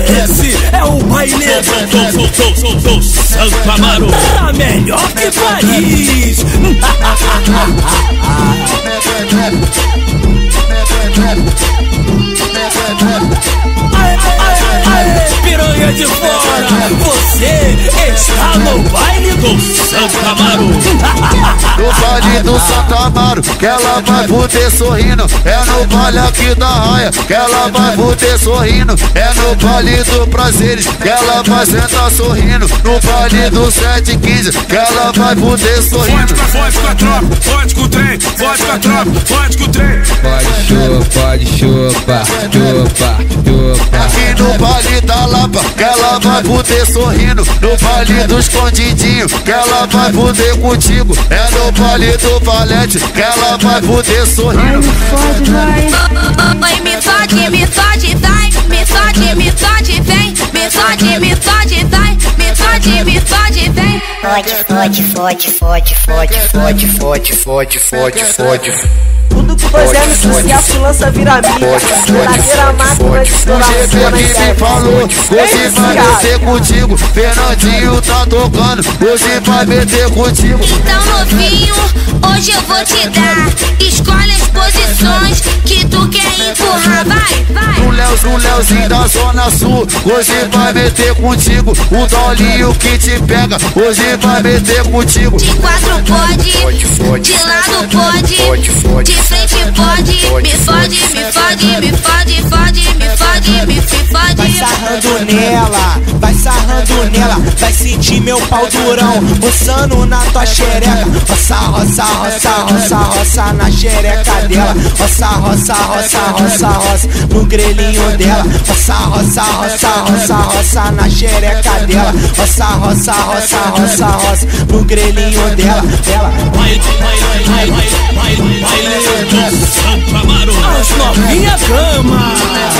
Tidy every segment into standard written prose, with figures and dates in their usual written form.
Esse é o baile do Santo Amaro, tá melhor que Paris. Piranha de fora, você está no baile do Santo Amaro. No baile do Santo Amaro, que ela vai fuder sorrindo. É no baile aqui da raia, que ela vai fuder sorrindo. É no baile do Prazeres, que ela vai sentar sorrindo. No baile do 715, que ela vai fuder sorrindo. Fode com a tropa, fode com o trem, fode com a tropa, fode com o trem. Pode chupa. Aqui no baile da Lapa, que ela vai fuder sorrindo. No baile do Escondidinho, que ela vai fuder contigo. É no baile do Valete, que ela vai fuder sorrindo. Oi, me fode, vai. Me fode, vem. Me fode, vem. Fode. Tudo que fizer no sucesso lança vira mídia. Verdadeira máquina de estourar o GP que me falou, hoje vai meter contigo. Fernandinho tá tocando, hoje vai meter contigo. Então novinho, hoje eu vou te dar. Escolhe as posições que tu quer empurrar, vai. O Leozinho da Zona Sul, hoje vai meter contigo. O Dolinho que te pega, hoje vai meter contigo. De quatro pode, de lado pode, de frente pode. Me fode. Vai sarrando nela, vai sentir meu pau durão, roçando na tua xereca. Roça na xereca dela. Roça no grelhinho dela. Roça na xereca dela. Roça no grelhinho dela. Baile do Santo Amaro, as novinha cama.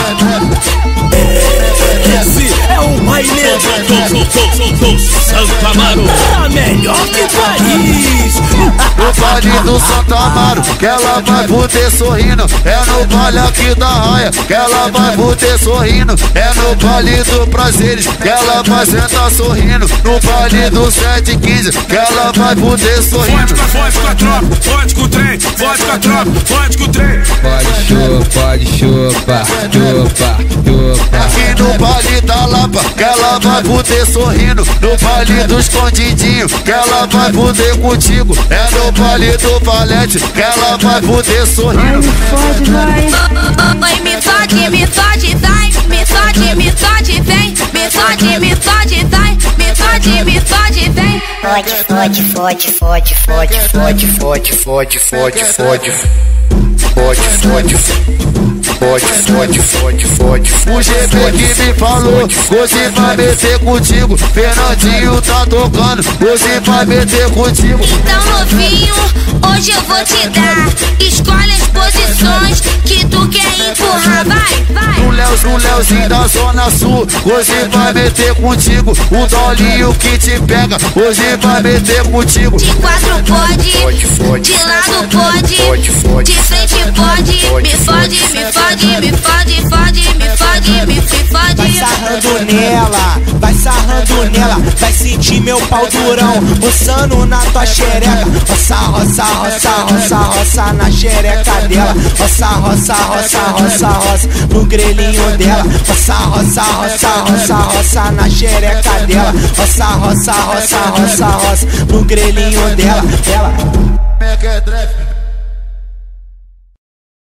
Esse é o baile do Santo Amaro, tá melhor que Paris. No baile do Santo Amaro, que ela vai fuder sorrindo. É no baile aqui da raia, que ela vai fuder sorrindo. É no baile do Prazeres, que ela vai sentar sorrindo. No baile do 715, que ela vai fuder sorrindo. Fode com a tropa, fode com o trem, fode com a tropa, fode com o trem. Pode chupa. Aqui no baile da Lapa, que ela vai fuder sorrindo. No baile do Escondidinho, que ela vai fuder contigo. É no baile do Valete, que ela vai fuder sorrindo. Oi, me fode, vai. Me fode, vem. Me fode, vem. Fode. O GP que me falou, hoje vai meter contigo. Fernandinho tá tocando, hoje vai meter contigo. Então novinho, hoje eu vou te dar. Escolhe as posições que tu quer empurrar, vai. O Leozinho da Zona Sul, hoje vai meter contigo. O Dolinho que te pega, hoje vai meter contigo. De quatro pode, de lado pode, de frente pode. Me fode. Vai sarrando nela, vai sentir meu pau durão, roçando na tua xereca. Roça na xereca dela. Roça no grelhinho dela. Roça na xereca dela. Roça no grelhinho dela.